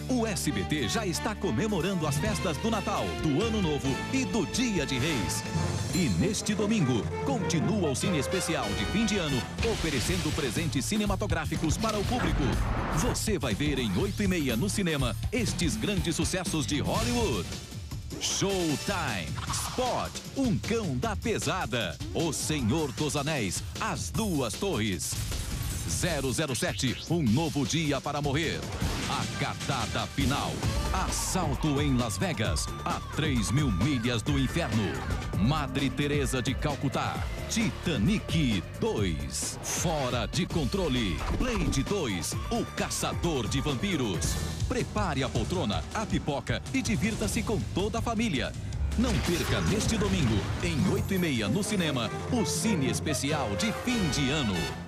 O SBT já está comemorando as festas do Natal, do Ano Novo e do Dia de Reis. E neste domingo, continua o Cine Especial de fim de ano, oferecendo presentes cinematográficos para o público. Você vai ver em 8h30 no cinema estes grandes sucessos de Hollywood. Showtime, Spot, Um Cão da Pesada, O Senhor dos Anéis, As Duas Torres. 007, Um Novo Dia para Morrer. A Cartada Final. Assalto em Las Vegas, a 3.000 milhas do inferno. Madre Teresa de Calcutá. Titanic 2. Fora de Controle. Blade 2, O Caçador de Vampiros. Prepare a poltrona, a pipoca e divirta-se com toda a família. Não perca neste domingo, em 8h30 no cinema, o Cine Especial de fim de ano.